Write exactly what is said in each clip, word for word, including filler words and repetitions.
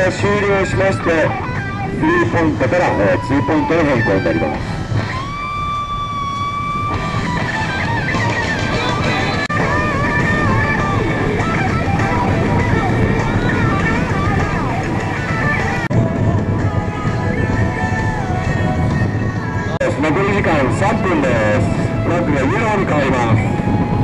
が終了しまして、スリーポイントから、えー、ツーポイントの変更になります。残り時間さんぷんです。フラッグがイエローに変わります。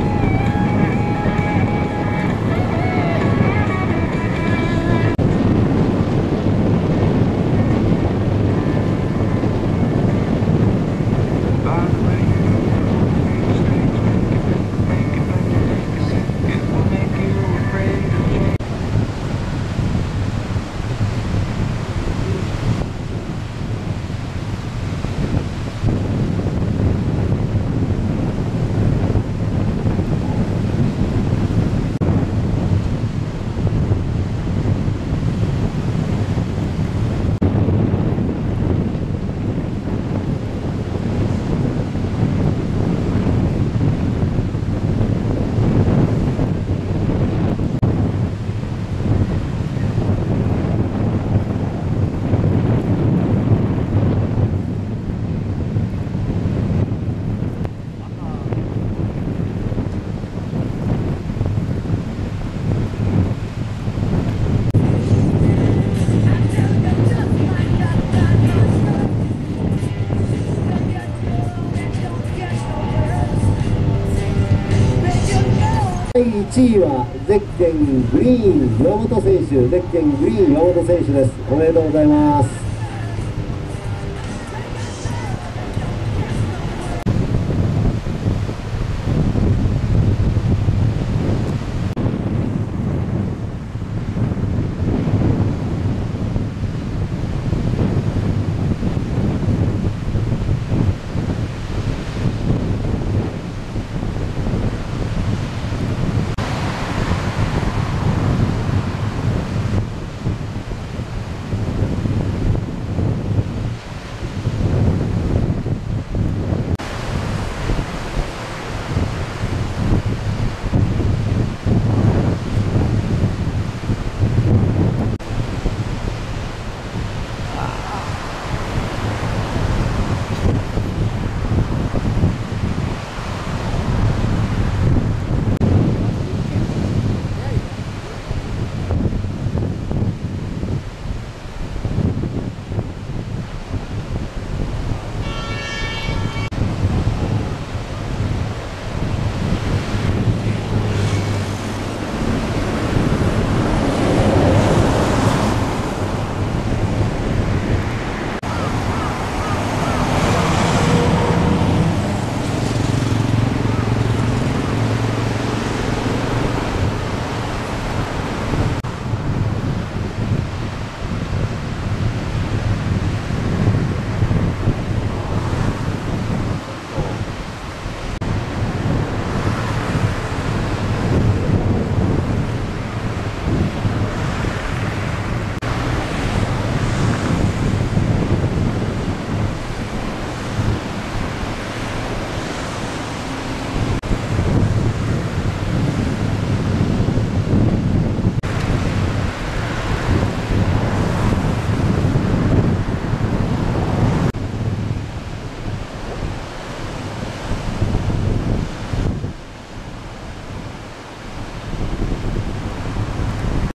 だいいちいはゼッケングリーン岩本選手、ゼッケングリーン岩本選手です。おめでとうございます。